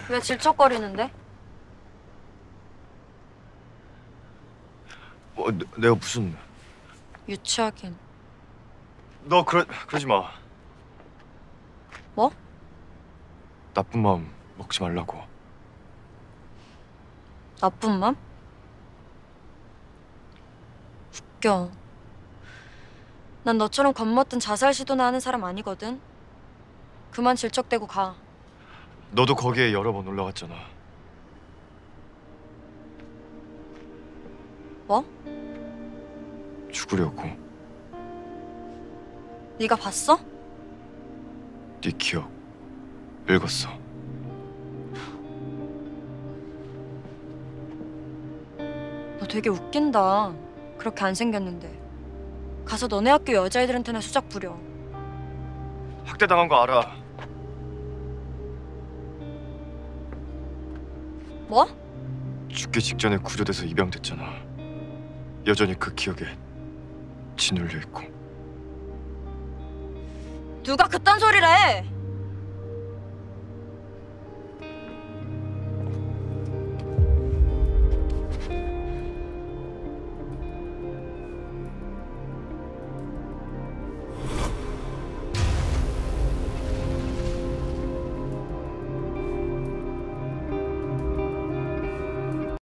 왜 질척거리는데? 내가 무슨... 유치하긴. 너 그러지 마. 뭐? 나쁜 마음 먹지 말라고. 나쁜 맘? 웃겨. 난 너처럼 겁먹든 자살 시도나 하는 사람 아니거든. 그만 질척대고 가. 너도 거기에 여러 번 올라갔잖아. 뭐? 죽으려고. 네가 봤어? 네 기억 읽었어. 너 되게 웃긴다. 그렇게 안 생겼는데. 가서 너네 학교 여자애들한테나 수작 부려. 학대당한 거 알아. 뭐? 죽기 직전에 구조돼서 입양됐잖아. 여전히 그 기억에 짓눌려 있고. 누가 그딴 소리를 해?